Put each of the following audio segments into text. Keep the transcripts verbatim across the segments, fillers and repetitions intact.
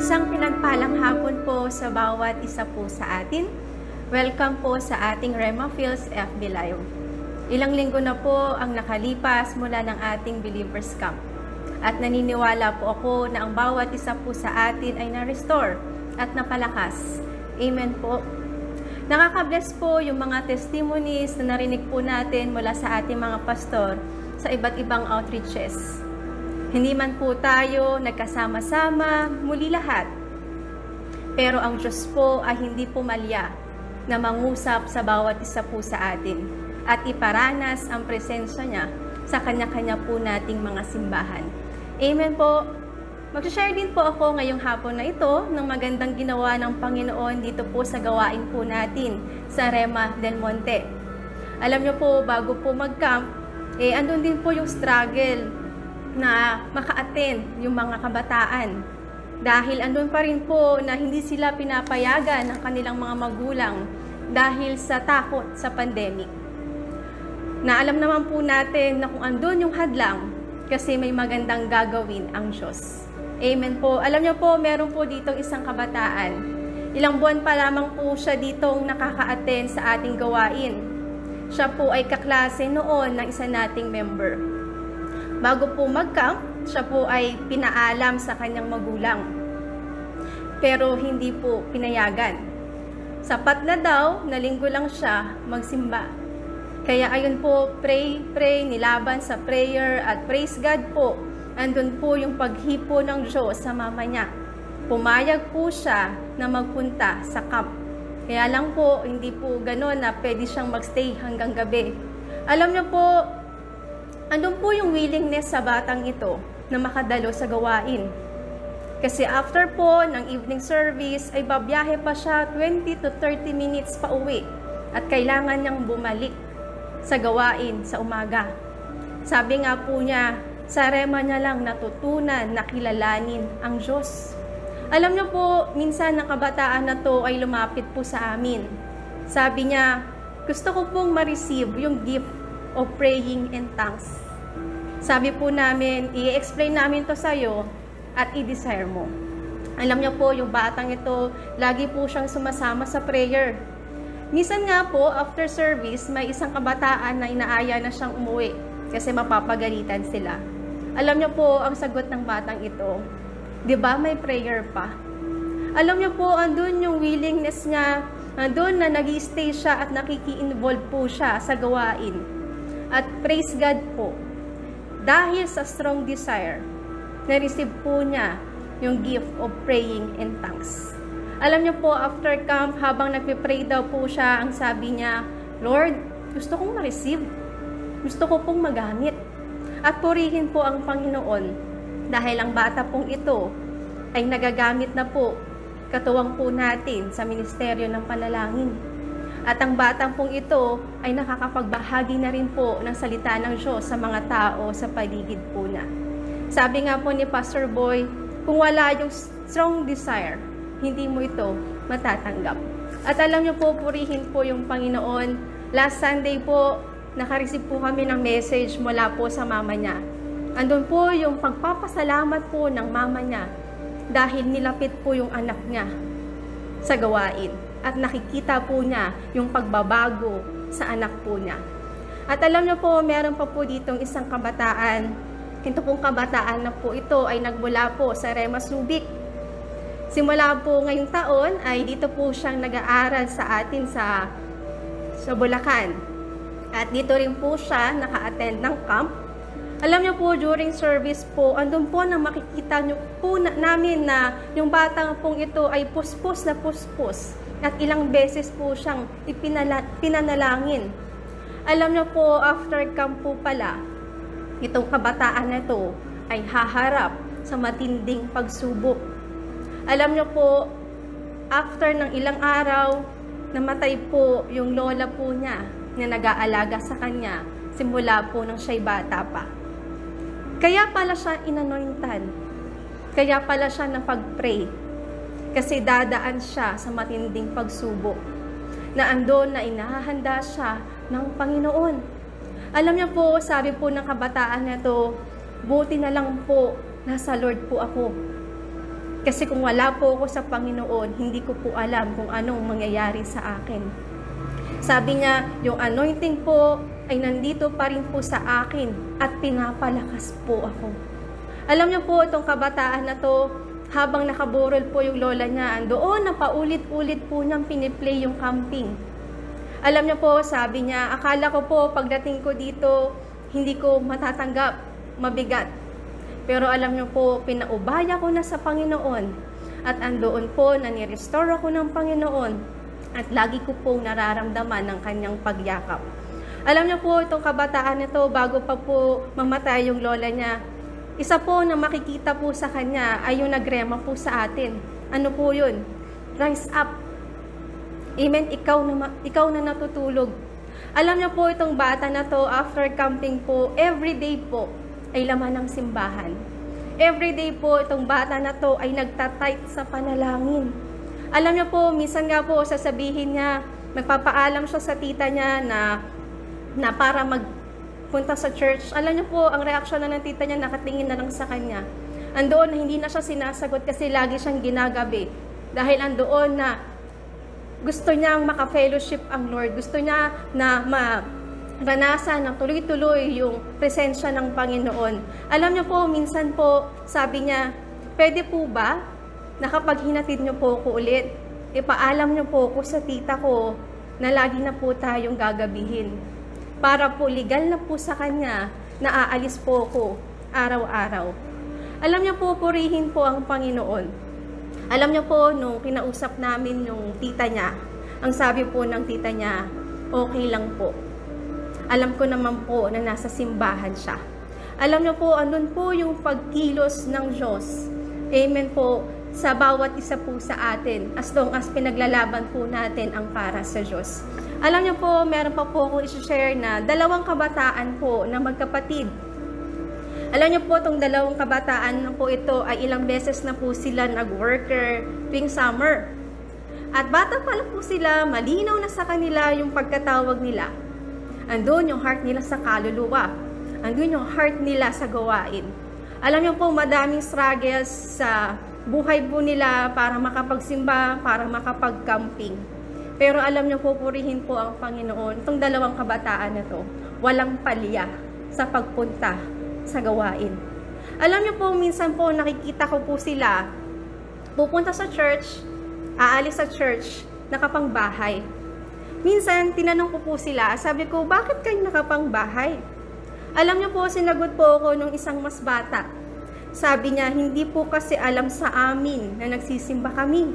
Isang pinagpalang hapon po sa bawat isa po sa atin. Welcome po sa ating Rema Fields F B Live. Ilang linggo na po ang nakalipas mula ng ating Believers Camp. At naniniwala po ako na ang bawat isa po sa atin ay na-restore at napalakas. Amen po. Nakaka-bless po yung mga testimonies na narinig po natin mula sa ating mga pastor sa iba't ibang outreaches. Hindi man po tayo nagkasama-sama muli lahat. Pero ang Diyos po ay hindi pumalya na mangusap sa bawat isa po sa atin at iparanas ang presensya niya sa kanya-kanya po nating mga simbahan. Amen po. Mag-share din po ako ngayong hapon na ito ng magandang ginawa ng Panginoon dito po sa gawain po natin sa Rema del Monte. Alam niyo po, bago po mag-camp, eh andun din po yung struggle na maka-attend yung mga kabataan. Dahil andun pa rin po na hindi sila pinapayagan ng kanilang mga magulang dahil sa takot sa pandemic. Na alam naman po natin na kung andun yung hadlang, kasi may magandang gagawin ang Diyos. Amen po. Alam niyo po, meron po ditong isang kabataan. Ilang buwan pa lamang po siya ditong nakaka-attend sa ating gawain. Siya po ay kaklase noon ng isa nating member. Bago po mag-camp, siya po ay pinaalam sa kanyang magulang. Pero hindi po pinayagan. Sapat na daw, na linggo lang siya magsimba. Kaya ayun po, pray, pray, nilaban sa prayer at praise God po. Andun po yung paghipo ng Diyos sa mama niya. Pumayag po siya na magpunta sa camp. Kaya lang po, hindi po gano'n na pwede siyang magstay hanggang gabi. Alam niyo po, andun po yung willingness sa batang ito na makadalo sa gawain. Kasi after po ng evening service ay babiyahe pa siya twenty to thirty minutes pa uwi at kailangan niyang bumalik sa gawain sa umaga. Sabi nga po niya, sa Rema niya lang natutunan na kilalanin ang Diyos. Alam niyo po, minsan ang kabataan na to ay lumapit po sa amin. Sabi niya, gusto ko pong ma-receive yung gift of praying in tongues. Sabi po namin, i-explain namin to sa'yo at i-desire mo. Alam niyo po, yung batang ito, lagi po siyang sumasama sa prayer. Minsan nga po, after service, may isang kabataan na inaaya na siyang umuwi kasi mapapagalitan sila. Alam niyo po, ang sagot ng batang ito, di ba may prayer pa? Alam niyo po, andun yung willingness niya, andun na nag-i-stay siya at nakiki-involve po siya sa gawain. At praise God po, dahil sa strong desire, na-receive po niya yung gift of praying in tongues. Alam niyo po, after camp, habang nagpipray daw po siya, ang sabi niya, Lord, gusto kong ma-receive. Gusto ko pong magamit. At purihin po ang Panginoon dahil ang bata pong ito ay nagagamit na po katuwang po natin sa Ministeryo ng Panalangin. At ang batang pong ito ay nakakapagbahagi na rin po ng salita ng Diyos sa mga tao sa paligid po na. Sabi nga po ni Pastor Boy, kung wala yung strong desire, hindi mo ito matatanggap. At alam niyo po, purihin po yung Panginoon. Last Sunday po, nakareceive po kami ng message mula po sa mama niya. Andun po yung pagpapasalamat po ng mama niya dahil nilapit po yung anak niya sa gawain. At nakikita po niya yung pagbabago sa anak po niya. At alam niyo po, meron pa po ditong isang kabataan. Ito pong kabataan na po ito ay nagmula po sa Rema Subic. Simula po ngayong taon ay dito po siyang nag-aaral sa atin sa, sa Bulacan. At dito rin po siya naka-attend ng camp. Alam niyo po, during service po, andun po na makikita niyo po na, namin na yung batang pong ito ay puspos na puspos. At ilang beses po siyang ipinala, pinanalangin. Alam niyo po, after camp po pala, itong kabataan na ito ay haharap sa matinding pagsubok. Alam niyo po, after ng ilang araw, namatay po yung lola po niya na nag-aalaga sa kanya simula po nang siya'y bata pa. Kaya pala siya inanointan. Kaya pala siya napag-pray. Kasi dadaan siya sa matinding pagsubok. Na andon na inahahanda siya ng Panginoon. Alam niyo po, sabi po ng kabataan na to, buti na lang po, nasa Lord po ako. Kasi kung wala po ako sa Panginoon, hindi ko po alam kung anong mangyayari sa akin. Sabi niya, yung anointing po ay nandito pa rin po sa akin at pinapalakas po ako. Alam niyo po, itong kabataan na to, habang nakaburol po yung lola niya, doon na paulit-ulit po niyang piniplay yung camping. Alam niyo po, sabi niya, akala ko po pagdating ko dito, hindi ko matatanggap, mabigat. Pero alam niyo po, pinaubaya ko na sa Panginoon at andoon po na ni-restore ako ng Panginoon at lagi ko pong nararamdaman ng kanyang pagyakap. Alam niyo po, itong kabataan nito, bago pa po mamatay yung lola niya, isa po na makikita po sa kanya ay yung nagrema po sa atin. Ano po yun? Rise up. Amen, ikaw na, ikaw na natutulog. Alam niyo po, itong bata na to, after camping po, everyday po, ay laman ng simbahan. Everyday po, itong bata na to ay nagtatight sa panalangin. Alam niyo po, minsan nga po, sasabihin niya, magpapaalam siya sa tita niya na, na para magpunta sa church. Alam niyo po, ang reaksyon na ng tita niya, nakatingin na lang sa kanya. Andoon na hindi na siya sinasagot kasi lagi siyang ginagabi. Dahil andoon na gusto niyang maka-fellowship ang Lord. Gusto niya na ma ranasan ng tuloy-tuloy yung presensya ng Panginoon. Alam niyo po, minsan po, sabi niya, pwede po ba na kapag hinatid niyo po ko ulit, ipaalam niyo po ko sa tita ko na lagi na po tayong gagabihin. Para po legal na po sa kanya na aalis po ko araw-araw. Alam niyo po, purihin po ang Panginoon. Alam niyo po, nung kinausap namin yung tita niya, ang sabi po ng tita niya, okay lang po. Alam ko naman po na nasa simbahan siya. Alam niyo po, andun po yung pagkilos ng Diyos. Amen po, sa bawat isa po sa atin, as long as pinaglalaban po natin ang para sa Diyos. Alam niyo po, meron pa po akong i-share na dalawang kabataan po na magkapatid. Alam niyo po, itong dalawang kabataan na po ito ay ilang beses na po sila nag-worker tuwing summer. At bata pa lang po sila, malinaw na sa kanila yung pagkatawag nila. Andun yung heart nila sa kaluluwa. Andun yung heart nila sa gawain. Alam niyo po, madaming struggles sa buhay po nila para makapagsimba, para makapag-camping. Pero alam niyo po, purihin po ang Panginoon. Itong dalawang kabataan na to, walang palya sa pagpunta sa gawain. Alam niyo po, minsan po nakikita ko po sila, pupunta sa church, aalis sa church, nakapangbahay. Minsan, tinanong ko po sila, sabi ko, bakit kayo nakapangbahay? Alam niyo po, sinagot po ako nung isang mas bata. Sabi niya, hindi po kasi alam sa amin na nagsisimba kami.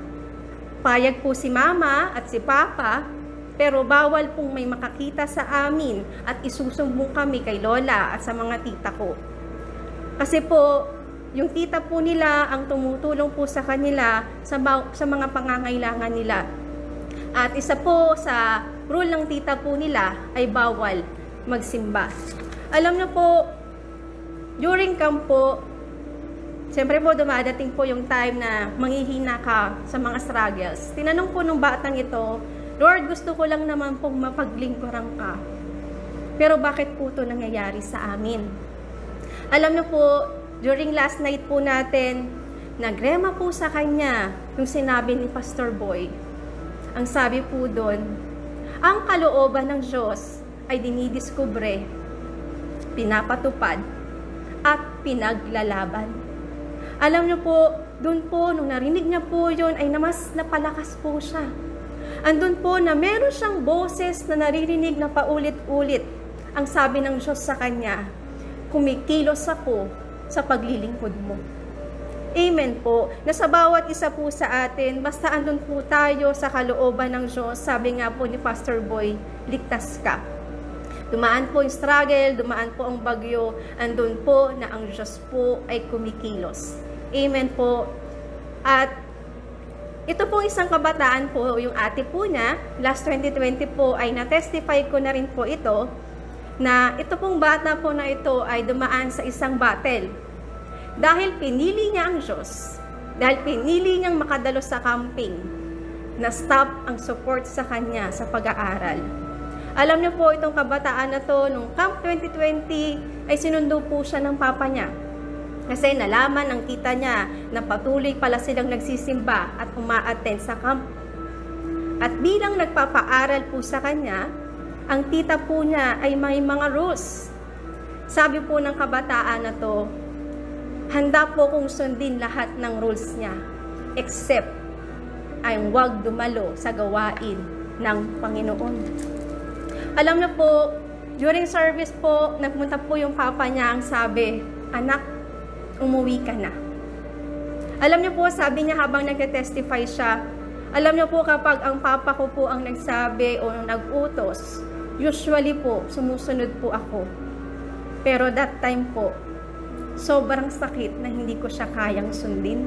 Payag po si mama at si papa, pero bawal pong may makakita sa amin at isusumbong kami kay lola at sa mga tita ko. Kasi po, yung tita po nila ang tumutulong po sa kanila sa, sa mga pangangailangan nila. At isa po sa rule ng tita po nila ay bawal magsimba. Alam niyo po, during camp po, siyempre po dumadating po yung time na manghihina ka sa mga struggles. Tinanong po nung batang ito, Lord, gusto ko lang naman pong mapaglingkuran ka. Pero bakit po ito nangyayari sa amin? Alam niyo po, during last night po natin, nagrema po sa kanya yung sinabi ni Pastor Boy. Ang sabi po doon, ang kalooban ng Diyos ay dinidiskubre, pinapatupad, at pinaglalaban. Alam niyo po, doon po, nung narinig niya po yun, ay namas napalakas po siya. Andun po na meron siyang boses na naririnig na paulit-ulit. Ang sabi ng Diyos sa kanya, kumikilos ako sa paglilingkod mo. Amen po. Na sa bawat isa po sa atin, basta andun po tayo sa kalooban ng Diyos, sabi nga po ni Pastor Boy, ligtas ka. Dumaan po yung struggle, dumaan po ang bagyo, andun po na ang Diyos po ay kumikilos. Amen po. At ito po isang kabataan po, yung ate po niya, last twenty twenty po ay na-testify ko na rin po ito, na ito pong bata po na ito ay dumaan sa isang battle. Dahil pinili niya ang Diyos, dahil pinili niyang makadalo sa camping, na-stop ang support sa kanya sa pag-aaral. Alam niyo po, itong kabataan na to, nung Camp twenty twenty, ay sinundo po siya ng papa niya. Kasi nalaman ng tita niya na patuloy pala silang nagsisimba at uma-attend sa camp. At bilang nagpapaaral po sa kanya, ang tita po niya ay may mga rules. Sabi po ng kabataan na to, handa po kong sundin lahat ng rules niya, except ay huwag dumalo sa gawain ng Panginoon. Alam niyo po, during service po, nagpunta po yung papa niya, ang sabi, anak, umuwi ka na. Alam niyo po, sabi niya habang nagte-testify siya, alam niyo po kapag ang papa ko po ang nagsabi o nag-utos, usually po, sumusunod po ako. Pero that time po, sobrang sakit na hindi ko siya kayang sundin.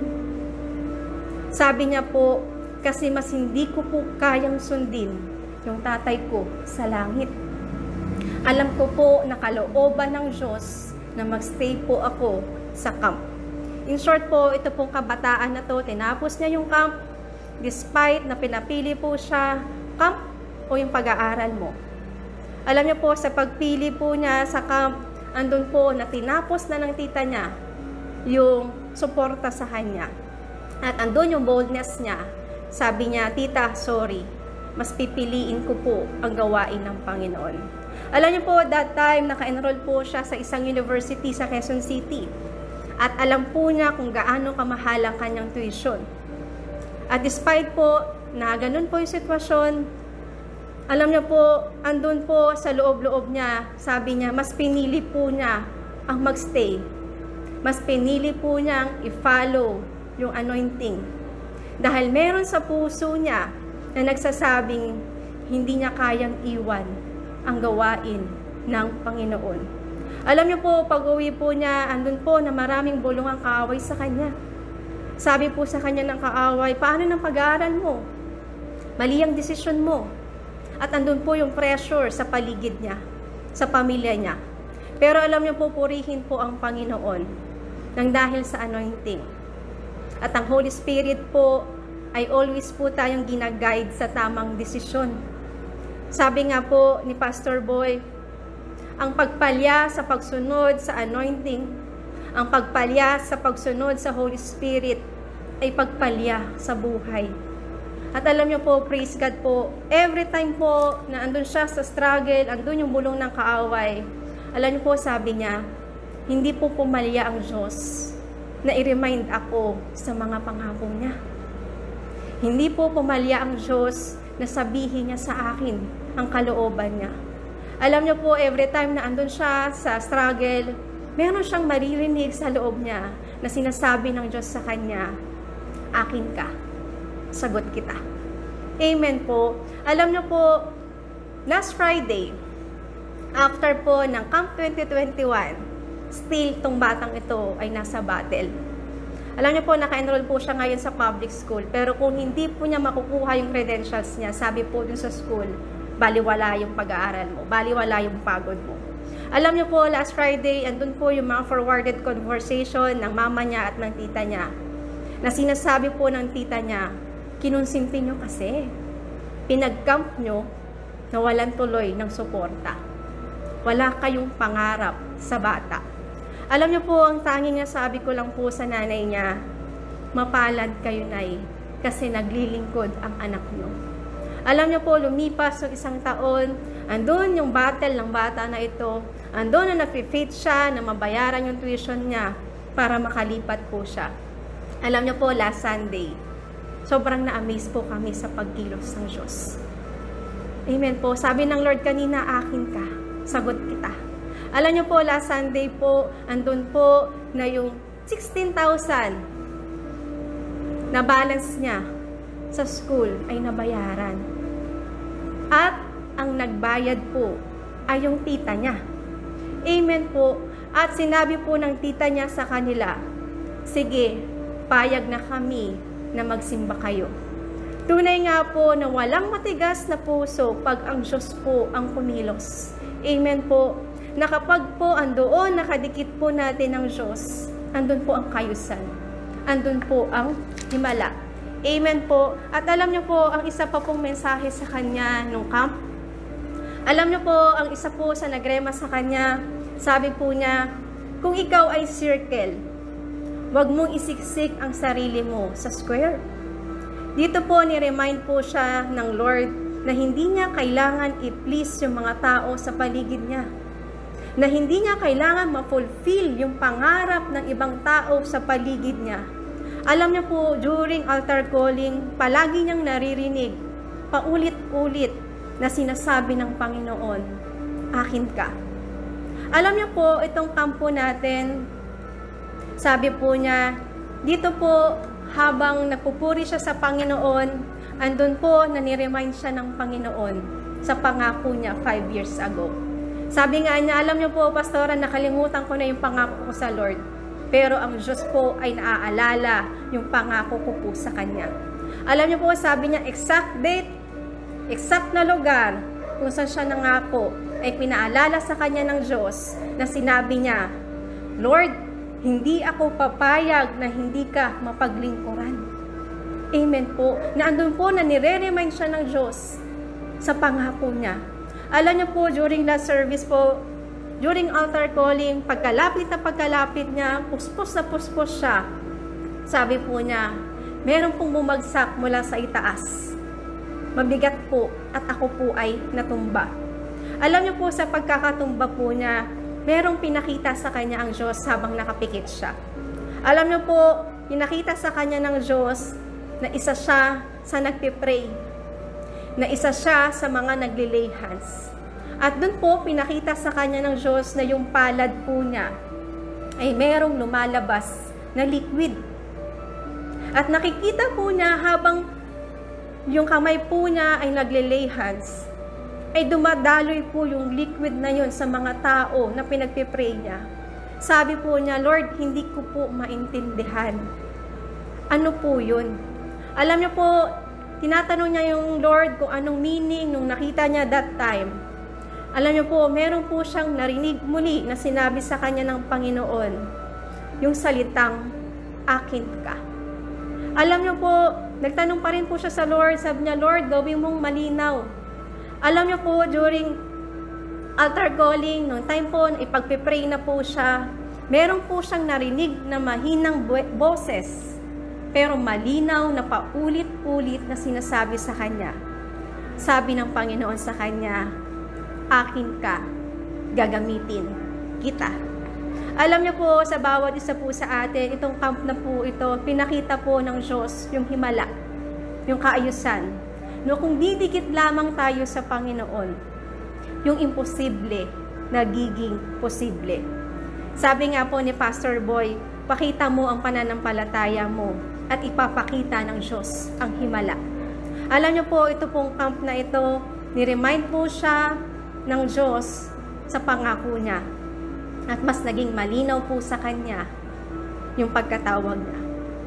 Sabi niya po, kasi mas hindi ko po kayang sundin yung tatay ko sa langit. Alam ko po na kalooban ng Diyos na magstay po ako sa camp. In short po, ito pong kabataan na to, tinapos niya yung camp, despite na pinapili po siya, camp o yung pag-aaral mo. Alam niyo po, sa pagpili po niya sa camp, andun po na tinapos na ng tita niya yung suporta sa kanya. At andun yung boldness niya. Sabi niya, tita, sorry, mas pipiliin ko po ang gawain ng Panginoon. Alam niyo po, that time, naka-enroll po siya sa isang university sa Quezon City. At alam po niya kung gaano kamahal ang kanyang tuition. At despite po na ganun po yung sitwasyon, alam niyo po, andun po sa loob-loob niya, sabi niya, mas pinili po niya ang magstay. Mas pinili po niyang i-follow yung anointing. Dahil meron sa puso niya na nagsasabing hindi niya kayang iwan ang gawain ng Panginoon. Alam niyo po, pag-uwi po niya, andun po na maraming bulungang kaaway sa kanya. Sabi po sa kanya ng kaaway, paano ng pag-aaral mo? Mali ang desisyon mo. At andun po yung pressure sa paligid niya, sa pamilya niya. Pero alam niyo po, purihin po ang Panginoon nang dahil sa anointing. At ang Holy Spirit po ay always po tayong ginaguide sa tamang desisyon. Sabi nga po ni Pastor Boy, ang pagpalya sa pagsunod sa anointing, ang pagpalya sa pagsunod sa Holy Spirit ay pagpalya sa buhay. At alam niyo po, praise God po, every time po na andun siya sa struggle, andun yung bulong ng kaaway, alam niyo po, sabi niya, hindi po pumalya ang Diyos na i-remind ako sa mga pangako niya. Hindi po pumalya ang Diyos na sabihin niya sa akin ang kalooban niya. Alam niyo po, every time na andun siya sa struggle, meron siyang maririnig sa loob niya na sinasabi ng Diyos sa kanya, akin ka, sagot kita. Amen po. Alam niyo po, last Friday, after po ng Camp twenty twenty-one, still tong batang ito ay nasa battle. Alam niyo po, naka-enroll po siya ngayon sa public school, pero kung hindi po niya makukuha yung credentials niya, sabi po dun sa school, baliwala yung pag-aaral mo, baliwala yung pagod mo. Alam niyo po, last Friday, andun po yung mga forwarded conversation ng mama niya at ng tita niya, na sinasabi po ng tita niya, kinonsinti niyo kasi, pinag-camp niyo na walang tuloy ng suporta. Wala kayong pangarap sa bata. Alam niyo po, ang tanging niya sabi ko lang po sa nanay niya, mapalad kayo, Nay, kasi naglilingkod ang anak niyo. Alam niyo po, lumipas yung isang taon, andun yung battle ng bata na ito, andun na nag-fit siya na mabayaran yung tuition niya para makalipat po siya. Alam niyo po, last Sunday, sobrang na-amaze po kami sa pagkilos ng Diyos. Amen po. Sabi ng Lord kanina, akin ka, sagot kita. Alam niyo po, last Sunday po, andun po na yung sixteen thousand na balance niya sa school ay nabayaran. At ang nagbayad po ay yung tita niya. Amen po. At sinabi po ng tita niya sa kanila, sige, payag na kami na magsimba kayo. Tunay nga po na walang matigas na puso pag ang Diyos po ang kumilos. Amen po. Na kapag po andoon nakadikit po natin ng Diyos, andun po ang kayusan. Andun po ang himala. Amen po. At alam niyo po, ang isa pa pong mensahe sa kanya nung camp, alam niyo po, ang isa po sa nagrema sa kanya, sabi po niya, kung ikaw ay circle, Huwag mong isiksik ang sarili mo sa square. Dito po, ni-remind po siya ng Lord na hindi niya kailangan i-please yung mga tao sa paligid niya. Na hindi niya kailangan ma-fulfill yung pangarap ng ibang tao sa paligid niya. Alam niyo po, during altar calling, palagi niyang naririnig, paulit-ulit na sinasabi ng Panginoon, akin ka. Alam niyo po, itong kampo natin, sabi po niya, dito po, habang nagpupuri siya sa Panginoon, andun po, nani-remind siya ng Panginoon sa pangako niya five years ago. Sabi nga niya, alam niyo po, Pastora, nakalimutan ko na yung pangako ko sa Lord. Pero ang Diyos po ay naaalala yung pangako ko po sa Kanya. Alam niyo po, sabi niya, exact date, exact na lugar kung saan siya nangako, ay pinaalala sa Kanya ng Diyos na sinabi niya, Lord, hindi ako papayag na hindi ka mapaglingkuran. Amen po. Na andun po na nire-remind siya ng Diyos sa pangako niya. Alam niyo po, during last service po, during altar calling, pagkalapit na pagkalapit niya, puspos na puspos siya. Sabi po niya, meron pong bumagsak mula sa itaas. Mabigat po at ako po ay natumba. Alam niyo po, sa pagkakatumba po niya, merong pinakita sa kanya ang Diyos habang nakapikit siya. Alam niyo po, pinakita sa kanya ng Diyos na isa siya sa nagpipray, na isa siya sa mga nagli-lay hands. At dun po, pinakita sa kanya ng Diyos na yung palad po niya ay merong lumalabas na liquid. At nakikita po niya habang yung kamay po niya ay nagli-lay hands, ay dumadaloy po yung liquid na yun sa mga tao na pinagpipray niya. Sabi po niya, Lord, hindi ko po maintindihan. Ano po yun? Alam niyo po, tinatanong niya yung Lord kung anong meaning nung nakita niya that time. Alam niyo po, meron po siyang narinig muli na sinabi sa kanya ng Panginoon, yung salitang, akin ka. Alam niyo po, nagtanong pa rin po siya sa Lord, sabi niya, Lord, gawin mong malinaw. Alam niyo po, during altar calling, noong time po, ipagpipray na po siya, meron po siyang narinig na mahinang boses, pero malinaw na paulit-ulit na sinasabi sa kanya. Sabi ng Panginoon sa kanya, akin ka, gagamitin kita. Alam niyo po, sa bawat isa po sa atin, itong camp na po ito, pinakita po ng Diyos yung himala, yung kaayusan. No, kung didikit lamang tayo sa Panginoon, yung imposible nagiging posible. Sabi nga po ni Pastor Boy, pakita mo ang pananampalataya mo at ipapakita ng Diyos ang himala. Alam niyo po, ito pong camp na ito, ni-remind po siya ng Diyos sa pangako niya. At mas naging malinaw po sa kanya yung pagkatawag niya.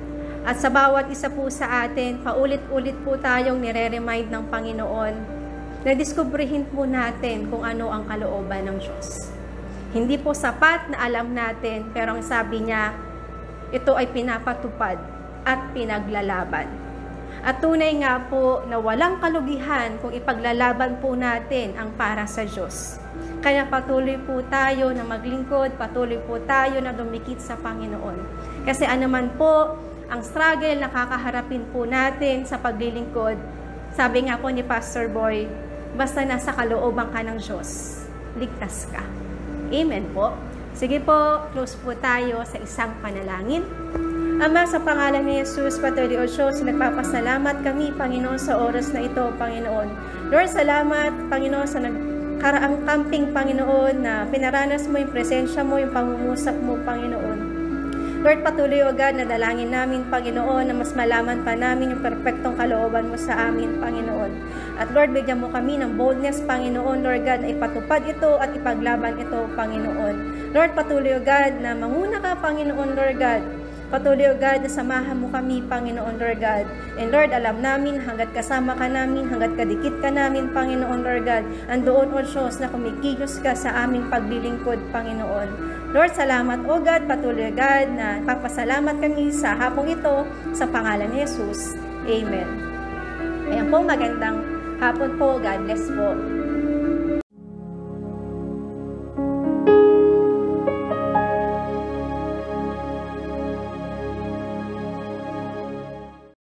At sa bawat isa po sa atin, paulit-ulit po tayong nire-remind ng Panginoon na diskubrihin po natin kung ano ang kalooban ng Diyos. Hindi po sapat na alam natin, pero ang sabi niya, ito ay pinapatupad at pinaglalaban. At tunay nga po na walang kalugihan kung ipaglalaban po natin ang para sa Diyos. Kaya patuloy po tayo na maglingkod, patuloy po tayo na dumikit sa Panginoon. Kasi anuman po, ang struggle na kakaharapin po natin sa paglilingkod, sabi nga po ni Pastor Boy, basta nasa kalooban ka ng Diyos, ligtas ka. Amen po. Sige po, close po tayo sa isang panalangin. Ama, sa pangalan ni Jesus, Patuloy o Diyos, nagpapasalamat kami, Panginoon, sa oras na ito, Panginoon. Lord, salamat, Panginoon, sa nagkaraang camping, Panginoon, na pinaranas mo yung presensya mo, yung pangungusap mo, Panginoon. Lord, patuloy o God na dalangin namin, Panginoon, na mas malaman pa namin yung perfectong kalooban mo sa amin, Panginoon. At Lord, bigyan mo kami ng boldness, Panginoon, Lord God, na ipatupad ito at ipaglaban ito, Panginoon. Lord, patuloy o God na manguna ka, Panginoon, Lord God. Patuloy o God na samahan mo kami, Panginoon, Lord God. And Lord, alam namin, hanggat kasama ka namin, hanggat kadikit ka namin, Panginoon, Lord God, andoon, O Diyos, na kumikilos ka sa aming paglilingkod, Panginoon. Lord, salamat, O God, patuloy, God, na papasalamat kami sa hapong ito, sa pangalan ni Jesus. Amen. Ayan po, magandang hapon po. God bless po.